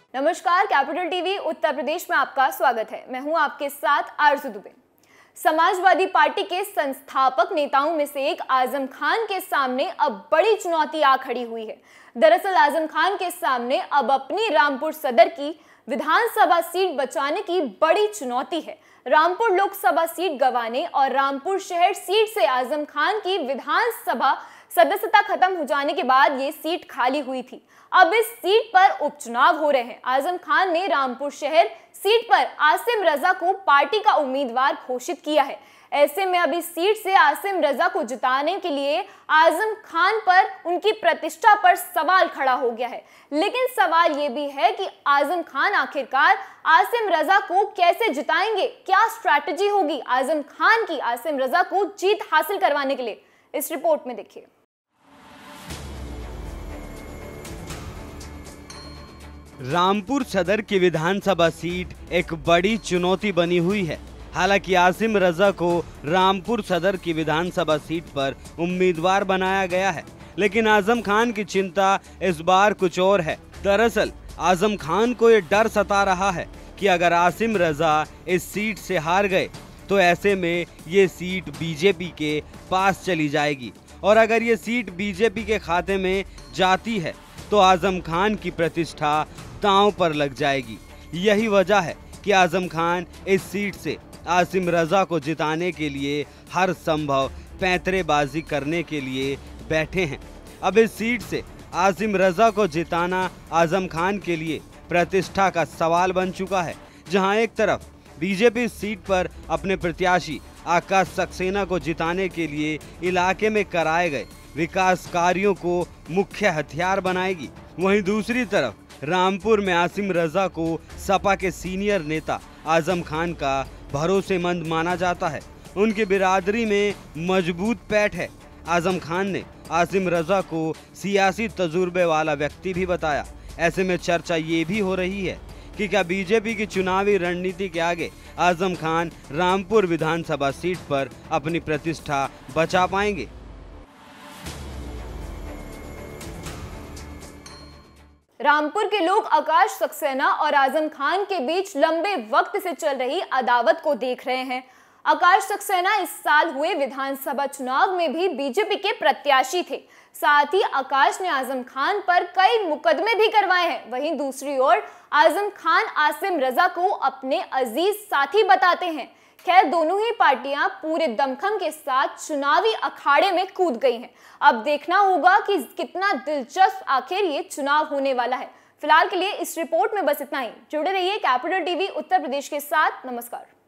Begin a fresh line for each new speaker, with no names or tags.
नमस्कार, capital TV Uttar Pradesh में आपका स्वागत है। मैं हूं आपके साथ आरजू दुबे। समाजवादी पार्टी के संस्थापक नेताओं में से एक आजम खान के सामने अब बड़ी चुनौती आ खड़ी हुई है। दरअसल आजम खान के सामने अब अपनी रामपुर सदर की विधानसभा सीट बचाने की बड़ी चुनौती है। रामपुर लोकसभा सीट गंवाने और रामपुर शहर सीट से आजम खान की विधानसभा सदस्यता खत्म हो जाने के बाद ये सीट खाली हुई थी। अब इस सीट पर उपचुनाव हो रहे हैं। आजम खान ने रामपुर शहर सीट पर आसिम रजा को पार्टी का उम्मीदवार घोषित किया है। ऐसे में अब इस सीट से आसिम रजा को जिताने के लिए आजम खान पर उनकी प्रतिष्ठा पर सवाल खड़ा हो गया है। लेकिन सवाल ये भी है कि आजम खान आखिरकार आसिम रजा को कैसे जिताएंगे? क्या स्ट्रैटेजी होगी आजम खान की आसिम रजा को जीत हासिल करवाने के लिए? इस रिपोर्ट में देखिए।
रामपुर सदर की विधानसभा सीट एक बड़ी चुनौती बनी हुई है। हालांकि आसिम रजा को रामपुर सदर की विधानसभा सीट पर उम्मीदवार बनाया गया है, लेकिन आजम खान की चिंता इस बार कुछ और है। दरअसल आजम खान को ये डर सता रहा है कि अगर आसिम रजा इस सीट से हार गए तो ऐसे में ये सीट बीजेपी के पास चली जाएगी, और अगर ये सीट बीजेपी के खाते में जाती है तो आजम खान की प्रतिष्ठा दांव पर लग जाएगी। यही वजह है कि आजम खान इस सीट से आसिम रजा को जिताने के लिए हर संभव पैंतरेबाजी करने के लिए बैठे हैं। अब इस सीट से आसिम रजा को जिताना आजम खान के लिए प्रतिष्ठा का सवाल बन चुका है। जहां एक तरफ बीजेपी इस सीट पर अपने प्रत्याशी आकाश सक्सेना को जिताने के लिए इलाके में कराए गए विकास कार्यों को मुख्य हथियार बनाएगी, वहीं दूसरी तरफ रामपुर में आसिम रजा को सपा के सीनियर नेता आजम खान का भरोसेमंद माना जाता है। उनकी बिरादरी में मजबूत पैठ है। आजम खान ने आसिम रजा को सियासी तजुर्बे वाला व्यक्ति भी बताया। ऐसे में चर्चा ये भी हो रही है कि क्या बीजेपी की चुनावी रणनीति के आगे आजम खान रामपुर विधानसभा सीट पर अपनी प्रतिष्ठा बचा पाएंगे।
रामपुर के लोग आकाश सक्सेना और आजम खान के बीच लंबे वक्त से चल रही अदावत को देख रहे हैं। आकाश सक्सेना इस साल हुए विधानसभा चुनाव में भी बीजेपी के प्रत्याशी थे। साथ ही आकाश ने आजम खान पर कई मुकदमे भी करवाए हैं। वहीं दूसरी ओर आजम खान आसिम रजा को अपने अजीज साथी बताते हैं। खैर, दोनों ही पार्टियां पूरे दमखम के साथ चुनावी अखाड़े में कूद गई हैं। अब देखना होगा कि कितना दिलचस्प आखिर ये चुनाव होने वाला है। फिलहाल के लिए इस रिपोर्ट में बस इतना ही। जुड़े रहिए कैपिटल टीवी उत्तर प्रदेश के साथ। नमस्कार।